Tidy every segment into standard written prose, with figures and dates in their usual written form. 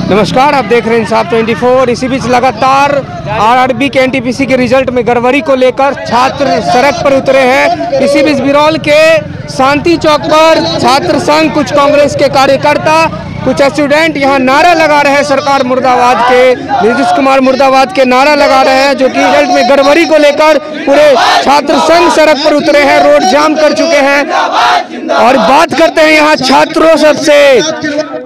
नमस्कार, आप देख रहे हैं इंसाफ 24। इसी बीच लगातार आरआरबी के एनटीपीसी के रिजल्ट में गड़बड़ी को लेकर छात्र सड़क पर उतरे हैं। इसी बीच बिरौल के शांति चौक पर छात्र संघ, कुछ कांग्रेस के कार्यकर्ता, कुछ स्टूडेंट यहाँ नारा लगा रहे हैं सरकार मुर्दाबाद के, नीतीश कुमार मुर्दाबाद के नारा लगा रहे हैं, जो कि रिजल्ट में गड़बड़ी को लेकर पूरे छात्र संघ सड़क पर उतरे हैं, रोड जाम कर चुके हैं। और बात करते हैं यहाँ छात्रों सबसे,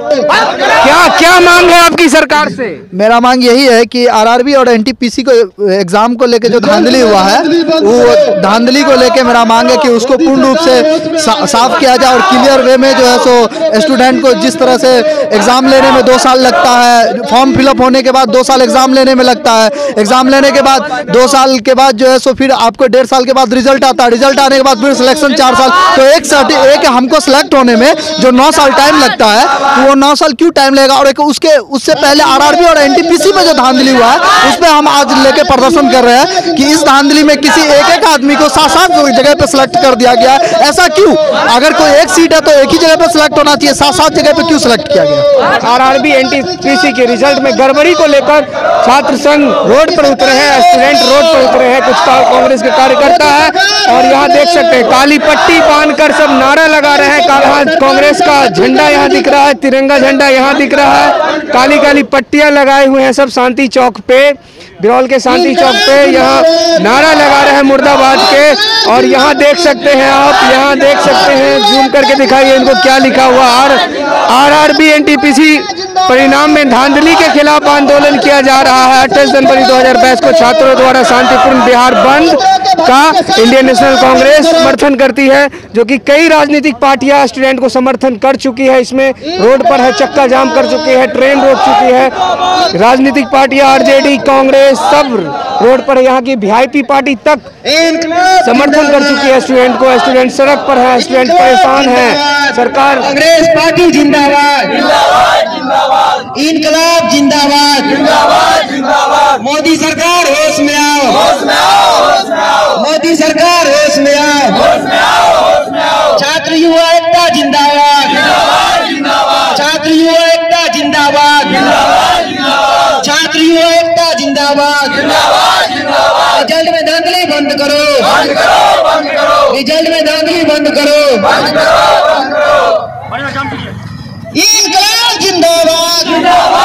क्या मांग है आपकी सरकार से? मेरा मांग यही है कि आरआरबी और एनटीपीसी को एग्जाम को लेके जो धांधली हुआ है, वो धांधली को लेके मेरा मांग है कि उसको पूर्ण रूप से साफ किया जाए और क्लियर वे में जो है सो स्टूडेंट को जिस तरह से एग्जाम लेने में 2 साल लगता है, फॉर्म फिलअप होने के बाद 2 साल एग्जाम लेने में लगता है, एग्जाम लेने के बाद 2 साल के बाद जो है सो फिर आपको 1.5 साल के बाद रिजल्ट आता है, रिजल्ट आने के बाद फिर सिलेक्शन 4 साल, तो एक हमको सेलेक्ट होने में जो 9 साल टाइम लगता है, तो वो 9 साल क्यों टाइम लगेगा? और उससे पहले आरआरबी और एनटीपीसी में जो धांधली हुआ है, उस पर हम आज लेके प्रदर्शन कर रहे हैं कि इस धांधली में किसी एक आदमी को 7 जगह पे सिलेक्ट कर दिया गया है। ऐसा क्यों? अगर कोई एक सीट है तो एक ही जगह पे सिलेक्ट होना चाहिए, 7 जगह पे क्यों सिलेक्ट किया गया? आरआरबी एनटीपीसी के रिजल्ट में गड़बड़ी को लेकर छात्र संघ रोड पर उतरे हैं, स्टूडेंट रोड पर उतरे हैं, कुछ कांग्रेस के कार्यकर्ता है और यहाँ देख सकते हैं काली पट्टी बांधकर सब नारा लगा रहे हैं। कांग्रेस का झंडा यहाँ दिख रहा है, तिरंगा झंडा यहाँ दिख रहा है, काली काली पट्टियां लगाए हुए हैं सब शांति चौक पे, बिरौल के शांति चौक पे यहाँ नारा लगा रहे हैं मुर्दाबाद के। और यहाँ देख सकते हैं आप, यहाँ देख सकते हैं, जूम करके दिखाइए इनको क्या लिखा हुआ। आरआरबी एनटीपीसी परिणाम में धांधली के खिलाफ आंदोलन किया जा रहा है। 28 जनवरी 2022 को छात्रों द्वारा शांतिपूर्ण बिहार बंद का इंडियन नेशनल कांग्रेस समर्थन करती है, जो कि कई राजनीतिक पार्टियां स्टूडेंट को समर्थन कर चुकी है। इसमें रोड पर है, चक्का जाम कर चुकी है, ट्रेन रोक चुकी है, राजनीतिक पार्टियां आरजेडी, कांग्रेस सब रोड पर, यहाँ की वीआईपी पार्टी तक समर्थन कर चुकी है स्टूडेंट को। स्टूडेंट सड़क पर है, स्टूडेंट परेशान है। सरकार कांग्रेस पार्टी जिंदाबाद, इनकलाब जिंदाबाद, मोदी सरकार होश में आओ, मोदी सरकार होश में आओ, छात्र युवा एकता जिंदाबाद, छात्र युवा एकता जिंदाबाद, छात्र युवा एकता जिंदाबाद। रिजल्ट में धांधली बंद करो, रिजल्ट में धांधली बंद करो, इनकलाब जिंदाबाद।